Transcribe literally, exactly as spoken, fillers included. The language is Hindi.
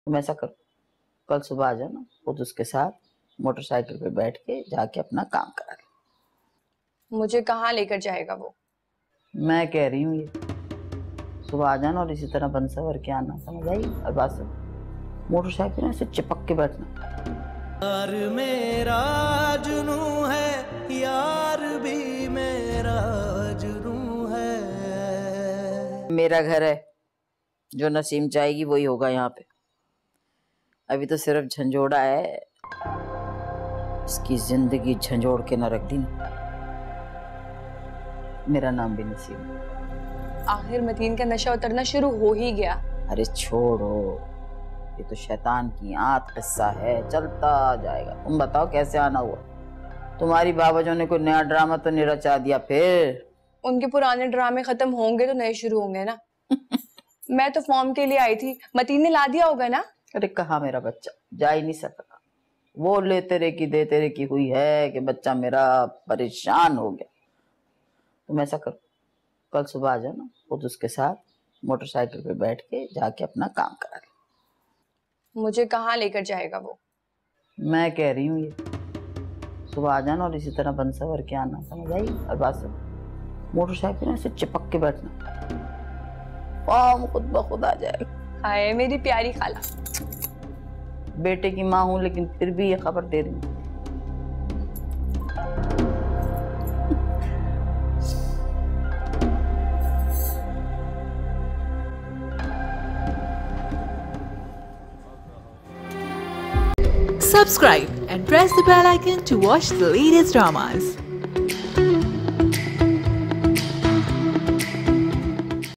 तुम ऐसा करो, कल सुबह आ जाना खुद उसके साथ मोटरसाइकिल पे बैठ के जाके अपना काम करा लो। मुझे कहाँ लेकर जाएगा वो? मैं कह रही हूँ ये सुबह आ जाना और इसी तरह बन सवर के आना, समझ आई? और बात सुन, मोटरसाइकिल में से चिपक के बैठना। यार मेरा जुनू है, यार भी मेरा जुनू है। मेरा घर है, जो नसीम चाहेगी वही होगा यहाँ पे। अभी तो सिर्फ झंझोड़ा है, इसकी जिंदगी झंझोड़ के न रख दी। मेरा नाम भी नसीम। आखिर मतीन का नशा उतरना शुरू हो ही गया। अरे छोड़ो, ये तो शैतान की आंत किस्सा है, चलता जाएगा। तुम बताओ कैसे आना हुआ? तुम्हारी बाबाजों ने कोई नया ड्रामा तो नहीं रचा दिया फिर? उनके पुराने ड्रामे खत्म होंगे तो नए शुरू होंगे ना। मैं तो फॉर्म के लिए आई थी, मतीन ने ला दिया होगा ना? अरे कहा मेरा बच्चा जा ही नहीं सकता, वो ले तेरे की दे तेरे की हुई है कि बच्चा मेरा परेशान हो गया। तुम ऐसा करो, कल सुबह आ जाना खुद उसके साथ मोटरसाइकिल पे बैठ के जाके अपना काम करा लो। मुझे कहाँ लेकर जाएगा वो? मैं कह रही हूँ ये सुबह आ जाना और इसी तरह बन सवर के आना, समझ आई? और बात सुन, मोटरसाइकिल में से चिपक के बैठना, फॉर्म खुद ब खुद आ जाएगा। हाय मेरी प्यारी खाला। बेटे की माँ हूं लेकिन फिर भी ये खबर दे रही हूँ। Subscribe and press the bell icon to watch the latest dramas.